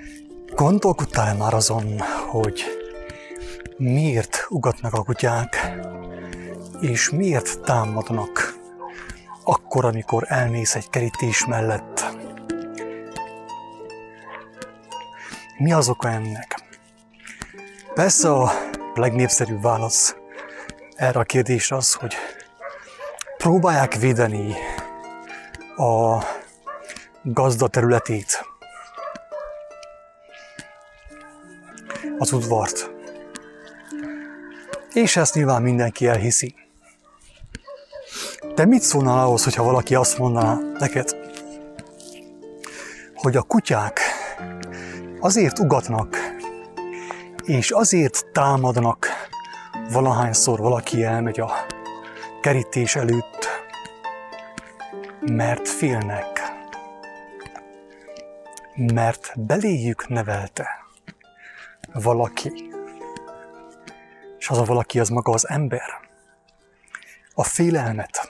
Gondolkodtál már azon, hogy miért ugatnak a kutyák, és miért támadnak akkor, amikor elmész egy kerítés mellett? Mi az oka ennek? Persze a legnépszerűbb válasz erre a kérdésre az, hogy próbálják védeni a gazda területét, az udvart. És ezt nyilván mindenki elhiszi. De mit szólnál ahhoz, hogyha valaki azt mondaná neked, hogy a kutyák azért ugatnak, és azért támadnak valahányszor valaki elmegy a kerítés előtt, mert félnek, mert beléjük nevelte valaki, és az a valaki az maga az ember, a félelmet.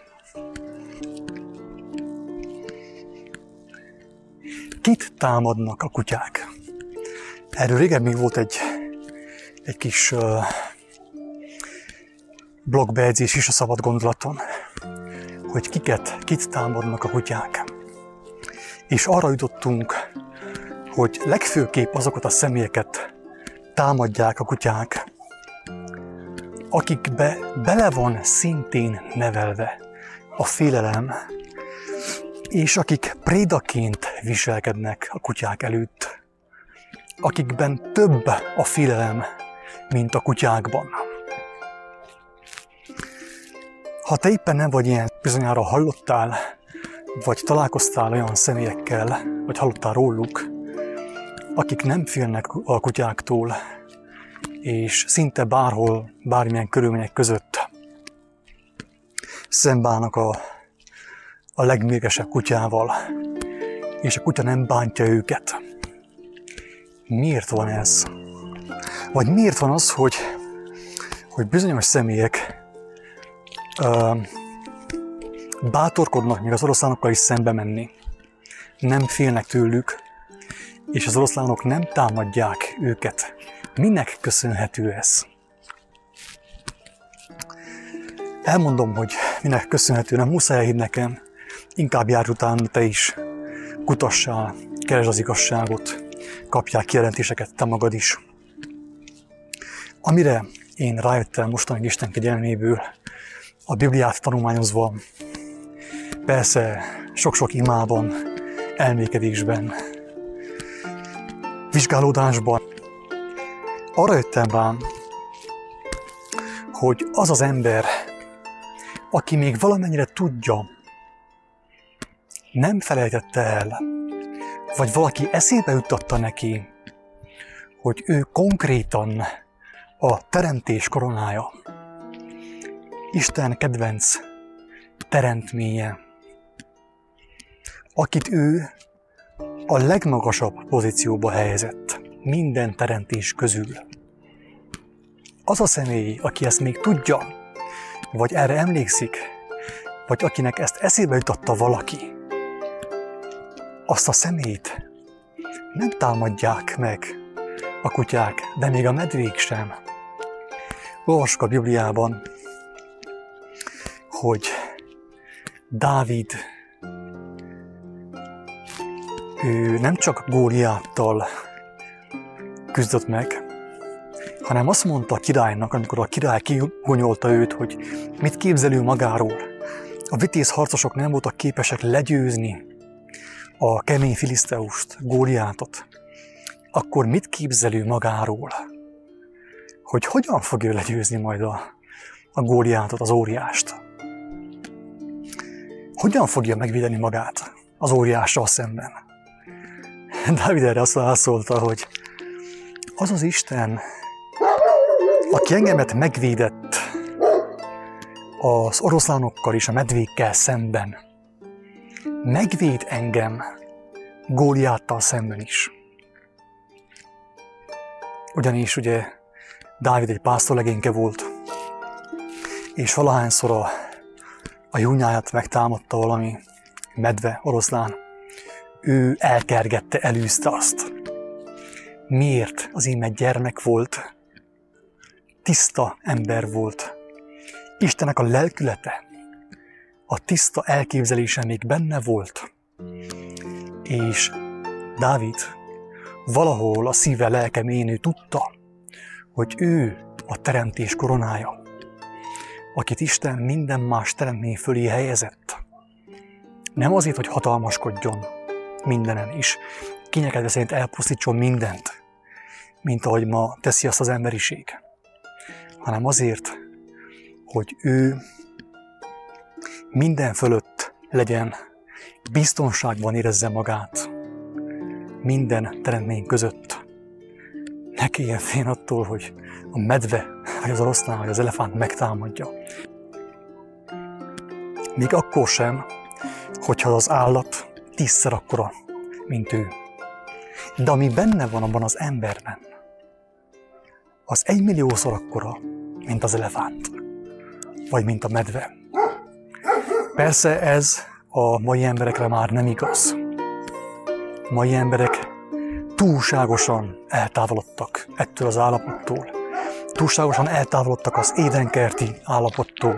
Kit támadnak a kutyák? Erről régen még volt egy kis blogbejegyzés is a Szabad Gondolaton, hogy kit támadnak a kutyák. És arra jutottunk, hogy legfőképp azokat a személyeket támadják a kutyák, akikbe bele van szintén nevelve a félelem, és akik prédaként viselkednek a kutyák előtt, akikben több a félelem, mint a kutyákban. Ha te éppen nem vagy ilyen, bizonyára hallottál, vagy találkoztál olyan személyekkel, vagy hallottál róluk, akik nem félnek a kutyáktól, és szinte bárhol, bármilyen körülmények között szembeállnak a legmérgesebb kutyával, és a kutya nem bántja őket. Miért van ez? Vagy miért van az, hogy bizonyos személyek bátorkodnak még az oroszlánokkal is szembe menni, nem félnek tőlük, és az oroszlánok nem támadják őket. Minek köszönhető ez? Elmondom, hogy minek köszönhető, nem muszáj elhinni nekem, inkább járj utána te is, kutassál, keresd az igazságot, kapjál kijelentéseket te magad is. Amire én rájöttem mostanig Isten kegyelméből, a Bibliát tanulmányozva, persze sok-sok imában, elmékedésben, vizsgálódásban, arra jöttem rám, hogy az az ember, aki még valamennyire tudja, nem felejtette el, vagy valaki eszébe juttatta neki, hogy ő konkrétan a teremtés koronája, Isten kedvenc teremtménye, akit ő a legmagasabb pozícióba helyezett minden teremtés közül. Az a személy, aki ezt még tudja, vagy erre emlékszik, vagy akinek ezt eszébe jutatta valaki, azt a személyt nem támadják meg a kutyák, de még a medvék sem. Olvassuk a Bibliában, hogy Dávid, ő nem csak Góliáttal küzdött meg, hanem azt mondta a királynak, amikor a király kigonyolta őt, hogy mit képzel ő magáról. A vitéz harcosok nem voltak képesek legyőzni a kemény filiszteust, Góliátot. Akkor mit képzel ő magáról? Hogy hogyan fogja legyőzni majd a Góliátot, az óriást? Hogyan fogja megvédeni magát az óriással szemben? Dávid erre azt válaszolta, hogy az az Isten, aki engemet megvédett az oroszlánokkal és a medvékkel szemben, megvéd engem Góliáttal szemben is. Ugyanis ugye Dávid egy pásztorlegényke volt, és valahányszor a júnyáját megtámadta valami medve, oroszlán, ő elkergette, elűzte azt. miért az íme gyermek volt, tiszta ember volt. Istennek a lelkülete, a tiszta elképzelése még benne volt. És Dávid valahol a szíve lelke mélyén ő tudta, hogy ő a teremtés koronája, akit Isten minden más teremtmény fölé helyezett. Nem azért, hogy hatalmaskodjon mindenen is, kényekedve szerint elpusztítson mindent, mint ahogy ma teszi azt az emberiség, hanem azért, hogy ő minden fölött legyen, biztonságban érezze magát minden teremtmény között. Ne kelljen félni attól, hogy a medve, vagy az oroszlán, vagy az elefánt megtámadja. Még akkor sem, hogyha az állat 10-szer akkora, mint ő. De ami benne van abban az emberben, az 1 milliószor akkora, mint az elefánt, vagy mint a medve. Persze ez a mai emberekre már nem igaz. A mai emberek túlságosan eltávolodtak ettől az állapottól. Túlságosan eltávolodtak az édenkerti állapottól.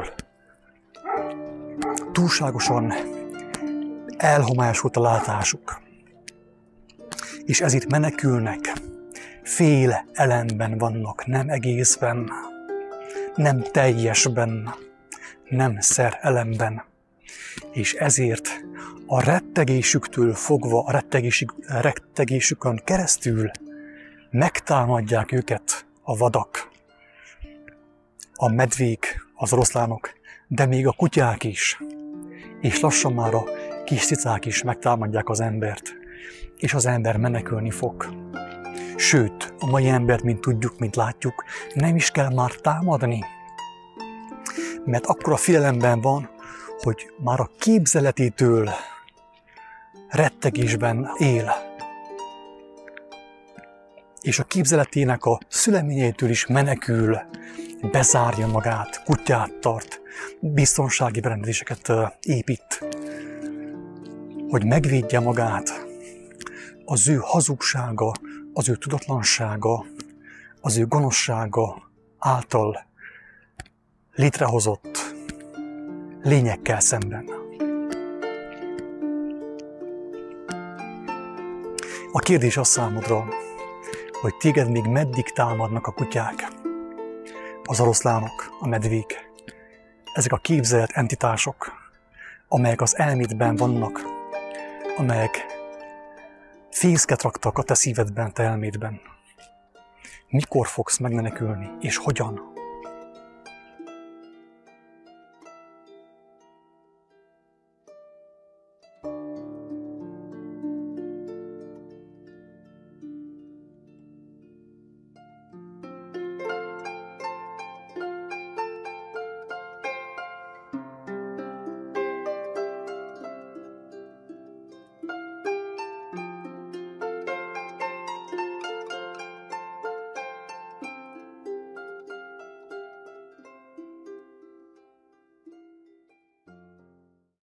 Túlságosan elhomályosult a látásuk. És ezért menekülnek. Fél elemben vannak, nem egészben, nem teljesben, nem szer elemben. És ezért a rettegésüktől fogva, a rettegésükön keresztül megtámadják őket a vadak, a medvék, az oroszlánok, de még a kutyák is, és lassan már a kis cicák is megtámadják az embert, és az ember menekülni fog. Sőt, a mai embert, mint tudjuk, mint látjuk, nem is kell már támadni, mert akkora félelemben van, hogy már a képzeletétől rettegésben él. És a képzeletének a szüleményeitől is menekül, bezárja magát, kutyát tart, biztonsági berendezéseket épít, hogy megvédje magát. Az ő hazugsága, az ő tudatlansága, az ő gonoszsága által létrehozott lényekkel szemben. A kérdés az számodra, hogy téged még meddig támadnak a kutyák, az oroszlánok, a medvék, ezek a képzelt entitások, amelyek az elmédben vannak, amelyek fészket raktak a te szívedben, te elmédben. Mikor fogsz megmenekülni, és hogyan?